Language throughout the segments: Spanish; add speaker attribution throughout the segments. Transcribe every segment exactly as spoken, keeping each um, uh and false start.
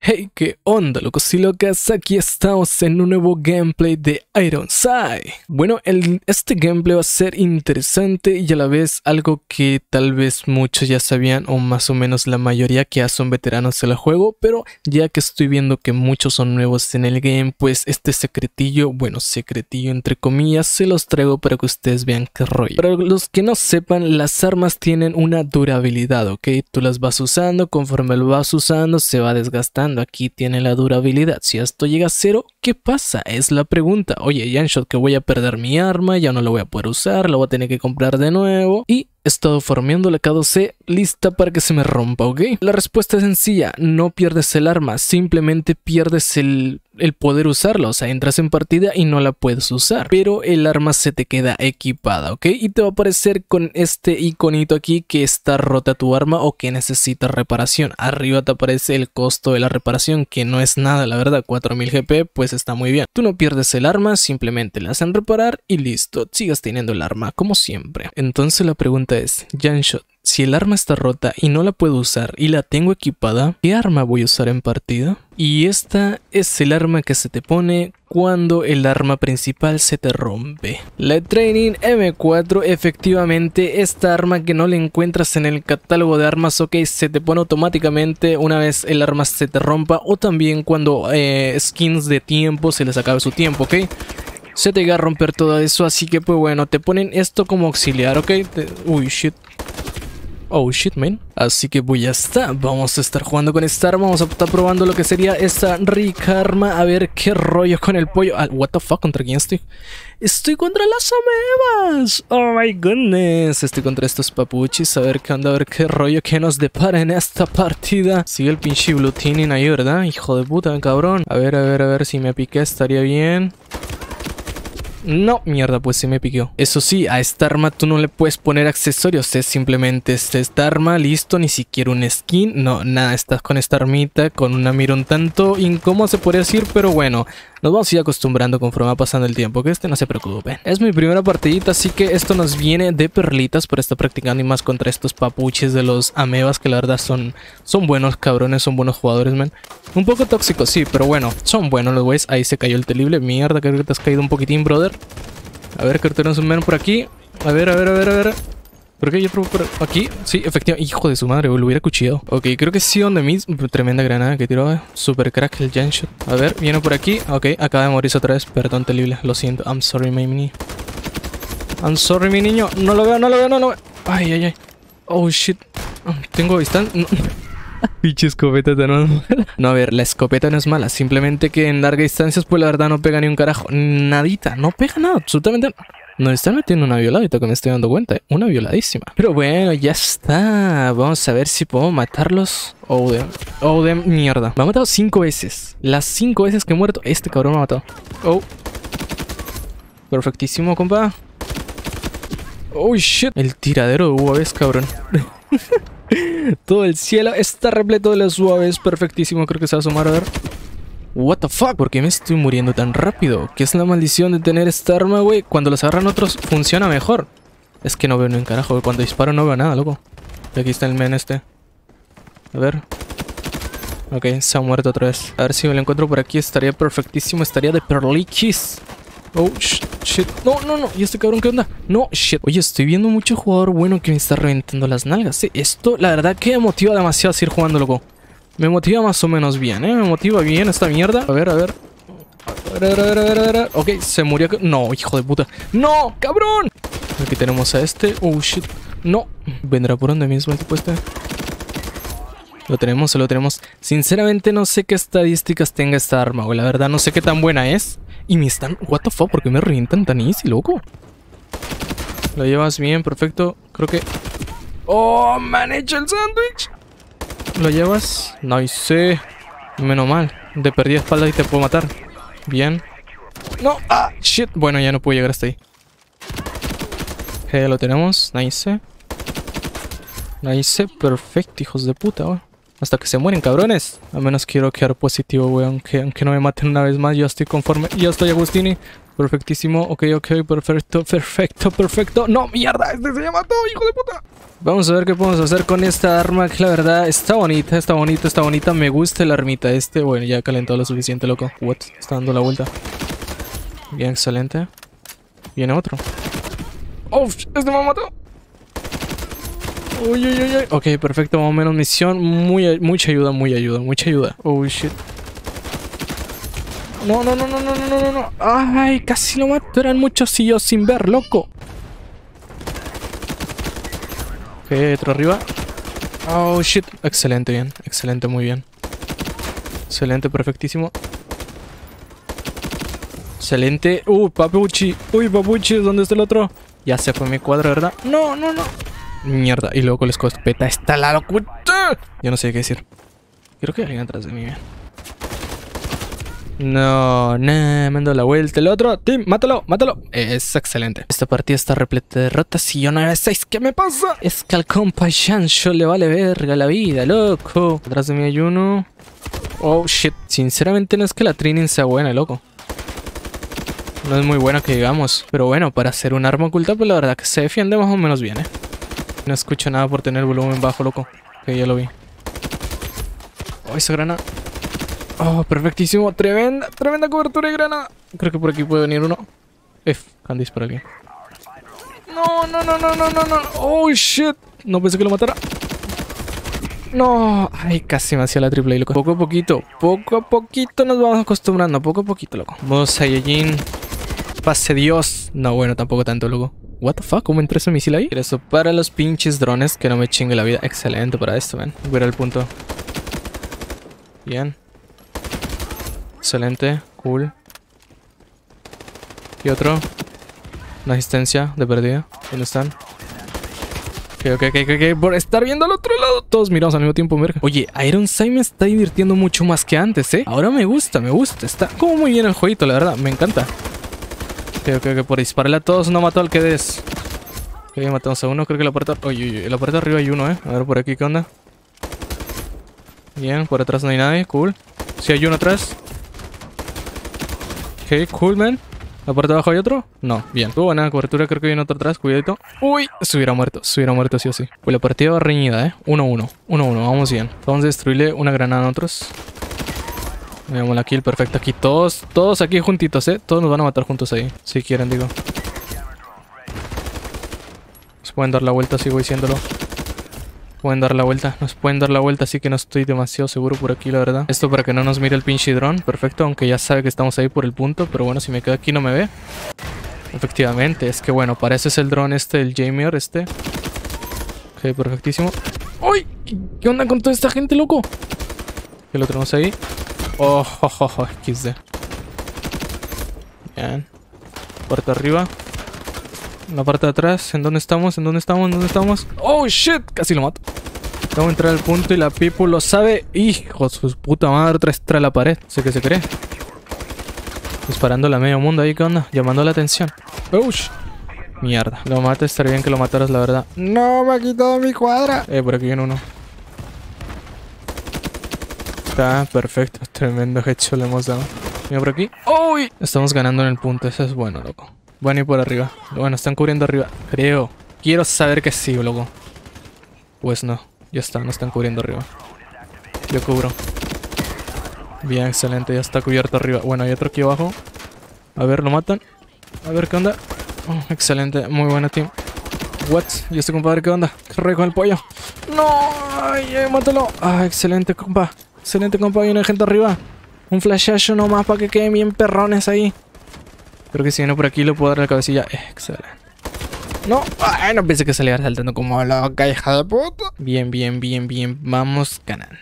Speaker 1: Hey, ¿qué onda, locos y locas? Aquí estamos en un nuevo gameplay de Ironside. Bueno, el, este gameplay va a ser interesante y a la vez algo que tal vez muchos ya sabían, o más o menos la mayoría que ya son veteranos del juego, pero ya que estoy viendo que muchos son nuevos en el game, pues este secretillo, bueno, secretillo entre comillas, se los traigo para que ustedes vean qué rollo. Para los que no sepan, las armas tienen una durabilidad, ¿ok? Tú las vas usando, conforme lo vas usando, se va desgastando. Aquí tiene la durabilidad. Si esto llega a cero, ¿qué pasa? Es la pregunta. Oye, Janshot, que voy a perder mi arma, ya no la voy a poder usar, la voy a tener que comprar de nuevo. Y he estado farmeando la K dos C lista para que se me rompa, ¿ok? La respuesta es sencilla, no pierdes el arma, simplemente pierdes el, el poder usarla, o sea, entras en partida y no la puedes usar, pero el arma se te queda equipada, ¿ok? Y te va a aparecer con este iconito aquí que está rota tu arma o que necesita reparación. Arriba te aparece el costo de la reparación, que no es nada, la verdad, cuatro mil G P, pues está muy bien. Tú no pierdes el arma, simplemente la hacen reparar y listo, sigas teniendo el arma como siempre. Entonces la pregunta es, Janshot, si el arma está rota y no la puedo usar y la tengo equipada, ¿qué arma voy a usar en partida? Y esta es el arma que se te pone cuando el arma principal se te rompe. La Training M cuatro, efectivamente, esta arma que no la encuentras en el catálogo de armas, ok, se te pone automáticamente una vez el arma se te rompa, o también cuando eh, skins de tiempo se les acabe su tiempo, ok. Se te llega a romper todo eso, así que pues bueno, te ponen esto como auxiliar, ok. Te... Uy, shit. Oh shit, man. Así que pues ya está, vamos a estar jugando con esta arma, vamos a estar probando lo que sería esta rica arma, a ver qué rollo con el pollo. Ah, what the fuck, ¿contra quién estoy? Estoy contra las amebas. Oh my goodness, estoy contra estos papuchis, a ver qué onda, a ver qué rollo que nos depara en esta partida. Sigue el pinche blue teaming ahí, ¿verdad? Hijo de puta, cabrón. A ver, a ver, a ver, si me piqué estaría bien. No, mierda, pues se me piqueó. Eso sí, a esta arma tú no le puedes poner accesorios, es simplemente esta arma, listo, ni siquiera un skin, no, nada, estás con esta armita, con una mira un tanto incómoda se podría decir, pero bueno, nos vamos a ir acostumbrando conforme va pasando el tiempo, que este no se preocupe. Es mi primera partidita, así que esto nos viene de perlitas por estar practicando y más contra estos papuches de los amebas, que la verdad son, son buenos cabrones, son buenos jugadores, man. Un poco tóxicos, sí, pero bueno, son buenos los güeyes. Ahí se cayó el terrible, mierda, creo que te has caído un poquitín, brother. A ver, que tenemos un men por aquí. A ver, a ver, a ver, a ver. ¿Por qué yo probo por aquí? Sí, efectivamente. Hijo de su madre, lo hubiera cuchillado. Ok, creo que sí, donde mismo. Tremenda granada que tiró. Eh. Super crack el Janshot. A ver, viene por aquí. Ok, acaba de morirse otra vez. Perdón, terrible. Lo siento. I'm sorry, my mini. I'm sorry, mi niño. No lo veo, no lo veo, no lo veo. Ay, ay, ay. Oh, shit. Tengo distancia. No. Pinche escopeta tan mala. No, a ver, la escopeta no es mala. Simplemente que en largas distancias, pues la verdad no pega ni un carajo. Nadita, no pega nada, absolutamente. Nos están metiendo una violadita que me estoy dando cuenta. ¿eh? Una violadísima. Pero bueno, ya está. Vamos a ver si puedo matarlos. Oh, de... Oh, de mierda. Me ha matado cinco veces. Las cinco veces que he muerto, este cabrón me ha matado. Oh. Perfectísimo, compa. Oh, shit. El tiradero de U A Vs, cabrón. Todo el cielo está repleto de las U A Vs. Perfectísimo, creo que se va a sumar, a ver. What the fuck, ¿por qué me estoy muriendo tan rápido? ¿Qué es la maldición de tener esta arma, güey? Cuando las agarran otros funciona mejor. Es que no veo ni un carajo, güey. Cuando disparo no veo nada, loco. Y aquí está el men este. A ver. Ok, se ha muerto otra vez. A ver si me lo encuentro por aquí, estaría perfectísimo. Estaría de perlichis. Oh, shit, shit. No, no, no. ¿Y este cabrón qué onda? No, shit. Oye, estoy viendo mucho jugador bueno que me está reventando las nalgas. Sí, esto, la verdad que me motiva demasiado a seguir jugando, loco. Me motiva más o menos bien, ¿eh? Me motiva bien esta mierda. A ver, a ver. A ver, a ver, a ver, a ver. Ok, se murió. No, hijo de puta. ¡No, cabrón! Aquí tenemos a este. Oh, shit. No. ¿Vendrá por donde mismo el tipo este? Lo tenemos, lo tenemos. Sinceramente no sé qué estadísticas tenga esta arma, güey. La verdad no sé qué tan buena es. Y me están... What the fuck, ¿por qué me revientan tan easy, loco? Lo llevas bien, perfecto. Creo que... ¡Oh, me han hecho el sándwich! Lo llevas... Nice. Menos mal. De perdida espalda y te puedo matar. Bien. No. Ah, shit. Bueno, ya no puedo llegar hasta ahí. Ya lo tenemos. Nice. Nice. Perfecto, hijos de puta, güey. Hasta que se mueren, cabrones. Al menos quiero quedar positivo, güey. Aunque, aunque no me maten una vez más, yo estoy conforme. Ya estoy, Agustini. Perfectísimo. Ok, ok, perfecto, perfecto, perfecto. ¡No, mierda! ¡Este se llama todo, hijo de puta! Vamos a ver qué podemos hacer con esta arma, que la verdad está bonita, está bonita, está bonita. Me gusta la armita este. Bueno, ya calentó lo suficiente, loco. What? Está dando la vuelta. Bien, excelente. Viene otro. ¡Oh! ¡Este me mató! Uy, uy, uy, uy. Ok, perfecto, más o menos misión. Muy, mucha ayuda, muy ayuda, mucha ayuda. Oh, shit. No, no, no, no, no, no, no, no. Ay, casi lo mato. Eran muchos y yo sin ver, loco. Ok, otro arriba. Oh, shit. Excelente, bien. Excelente, muy bien. Excelente, perfectísimo. Excelente. Uh, papuchi. Uy, papuchi, ¿dónde está el otro? Ya se fue mi cuadro, ¿verdad? No, no, no. Mierda. Y luego con la escopeta está la locura. Yo no sé qué decir. Creo que hay alguien atrás de mí. No, no, me ando la vuelta. El otro, Tim, mátalo, mátalo. Es excelente. Esta partida está repleta de derrotas y yo nueve seis. ¿Qué me pasa? Es que al compa Jancho le vale verga la vida, loco. Atrás de mí hay uno. Oh, shit. Sinceramente no es que la training sea buena, loco. No es muy buena que digamos. Pero bueno, para hacer un arma oculta, pues la verdad que se defiende más o menos bien, eh. No escucho nada por tener volumen bajo, loco. Que ya lo vi. Oh, esa granada. Oh, perfectísimo. Tremenda, tremenda cobertura de granada. Creo que por aquí puede venir uno. F, Candice por aquí. No, no, no, no, no, no, no. Oh, shit. No pensé que lo matara. No. Ay, casi me hacía la triple, loco. Poco a poquito, poco a poquito nos vamos acostumbrando. Poco a poquito, loco. Vamos, Saiyajin. Pase Dios. No, bueno, tampoco tanto, loco. What the fuck, ¿cómo entró ese misil ahí? Eso para los pinches drones, que no me chingue la vida. Excelente para esto, man. Voy a ir al punto. Bien. Excelente, cool. Y otro. Una asistencia de perdida. ¿Dónde están? Ok, ok, ok, ok. Por estar viendo al otro lado. Todos miramos al mismo tiempo, verga. Oye, Ironside me está divirtiendo mucho más que antes, ¿eh? Ahora me gusta, me gusta. Está como muy bien el jueguito, la verdad. Me encanta. Ok, ok, ok. Por dispararle a todos no mató al que des. Ok, matamos a uno. Creo que la puerta... Oye, oye, en la puerta de arriba hay uno, ¿eh? A ver, por aquí, ¿qué onda? Bien, por atrás no hay nadie. Cool. Si hay uno atrás. Ok, cool, man. ¿La parte de abajo hay otro? No, bien. Tuvo buena cobertura, creo que viene otro atrás, cuidadito. Uy, se hubiera muerto, se hubiera muerto sí o sí. Pues la partida va reñida, eh. uno uno, uno uno, vamos bien. Vamos a destruirle una granada a otros. Veamos la kill, perfecto. Aquí todos, todos aquí juntitos, eh. Todos nos van a matar juntos ahí, si quieren, digo. Nos pueden dar la vuelta, sigo diciéndolo. Pueden dar la vuelta, nos pueden dar la vuelta, así que no estoy demasiado seguro por aquí, la verdad. Esto para que no nos mire el pinche dron, perfecto, aunque ya sabe que estamos ahí por el punto. Pero bueno, si me quedo aquí no me ve. Efectivamente, es que bueno, para eso es el dron este, el Jameer este. Ok, perfectísimo. ¡Uy! ¿Qué onda con toda esta gente, loco? ¿Qué lo tenemos ahí? Oh, oh, oh, oh, equis de. Bien. Puerta arriba. En la parte de atrás, ¿en dónde estamos? ¿En dónde estamos? ¿En dónde estamos? ¡Oh, shit! Casi lo mato. Vamos a entrar al punto y la people lo sabe. ¡Hijo de su puta madre! Otra vez trae la pared. Sé que se cree. Disparándole a medio mundo ahí, ¿qué onda? Llamando la atención. ¡Ush! Mierda. Lo mata, estaría bien que lo mataras, la verdad. ¡No! Me ha quitado mi cuadra. Eh, por aquí viene uno. Está perfecto. Tremendo headshot le hemos dado. Mira por aquí. ¡Uy! Estamos ganando en el punto. Eso es bueno, loco. Van a ir por arriba. Bueno, están cubriendo arriba. Creo. Quiero saber que sí, loco. Pues no. Ya está, no están cubriendo arriba. Yo cubro. Bien, excelente. Ya está cubierto arriba. Bueno, hay otro aquí abajo. A ver, lo matan. A ver qué onda. Oh, excelente. Muy buena, team. What? ¿Y este compadre qué onda? ¿Qué rey con el pollo? ¡No! ¡Ay, ay, mátalo! Ah, excelente, compa. Excelente, compa. Viene gente arriba. Un flashazo nomás para que queden bien perrones ahí. Creo que si viene por aquí le puedo dar la cabecilla. Eh, excelente. No, ay, no pensé que salía saltando como loca, hija de puta. Bien, bien, bien, bien. Vamos ganando.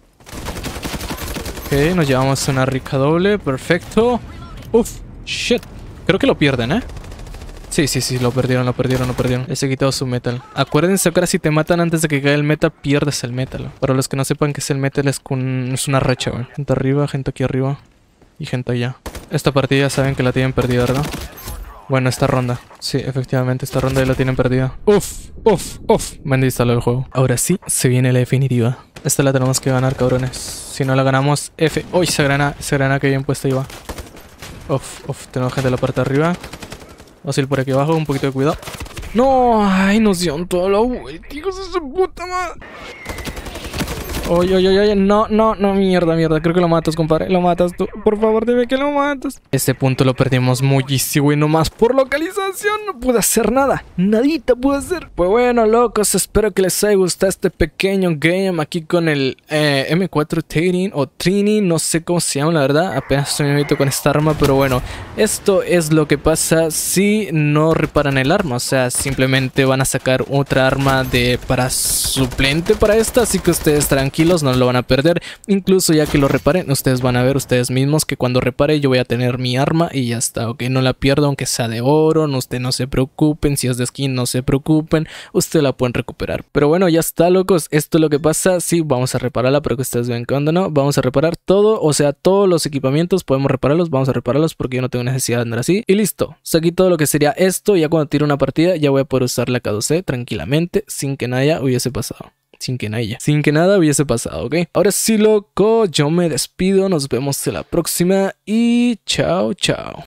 Speaker 1: Ok, nos llevamos una rica doble. Perfecto. Uf, shit. Creo que lo pierden, ¿eh? Sí, sí, sí, lo perdieron, lo perdieron, lo perdieron. Ese ha quitado su metal. Acuérdense que ahora si te matan antes de que caiga el metal, pierdes el metal. Para los que no sepan que es el metal, es, con... es una racha, güey. Gente arriba, gente aquí arriba. Y gente allá. Esta partida ya saben que la tienen perdida, ¿verdad? Bueno, esta ronda. Sí, efectivamente, esta ronda ya la tienen perdida. Uf, uf, uf. Me han instalado el juego. Ahora sí, se viene la definitiva. Esta la tenemos que ganar, cabrones. Si no la ganamos, F. Uy, esa grana, esa grana que bien puesta iba. Uf, uf, tenemos gente en la parte de arriba. Vamos a ir por aquí abajo, un poquito de cuidado. No, ay, nos dieron toda la vuelta, hijos de su puta madre. Oye, oye, oye, no, no, no, mierda, mierda. Creo que lo matas, compadre. Lo matas tú. Por favor, dime que lo matas. Este punto lo perdimos muchísimo y nomás por localización no pude hacer nada. Nadita pude hacer. Pues bueno, locos, espero que les haya gustado este pequeño game aquí con el eh, M cuatro Trini o Trini. No sé cómo se llama, la verdad. Apenas estoy nuevito con esta arma, pero bueno. Esto es lo que pasa si no reparan el arma. O sea, simplemente van a sacar otra arma de para suplente para esta. Así que ustedes tranquilos. No lo van a perder, incluso ya que lo reparen, ustedes van a ver ustedes mismos que cuando repare yo voy a tener mi arma y ya está, ok, no la pierdo aunque sea de oro, no, ustedes no se preocupen, si es de skin no se preocupen, ustedes la pueden recuperar. Pero bueno, ya está, locos, esto es lo que pasa, sí, vamos a repararla, pero que ustedes vean cuando no, vamos a reparar todo, o sea, todos los equipamientos podemos repararlos, vamos a repararlos porque yo no tengo necesidad de andar así, y listo, saqué todo lo que sería esto, ya cuando tire una partida ya voy a poder usar la K dos C tranquilamente, sin que nada hubiese pasado. Sin que nada, sin que nada hubiese pasado, ¿ok? Ahora sí, loco, yo me despido, nos vemos en la próxima y chao, chao.